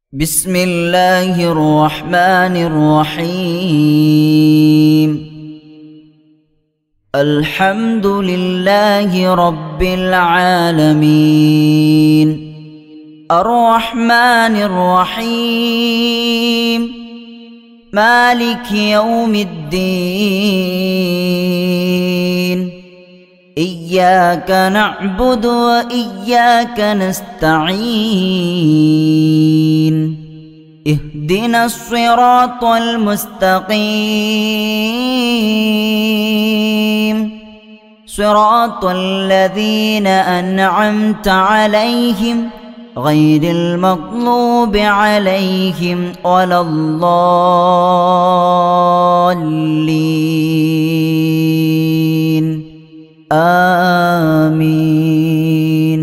بسم الله الرحمن الرحيم. الحمد لله رب العالمين، الرحمن الرحيم، مالك يوم الدين. إياك نعبد وإياك نستعين، اهدنا الصراط المستقيم، صراط الذين أنعمت عليهم غير المغضوب عليهم ولا الضالين. آمين.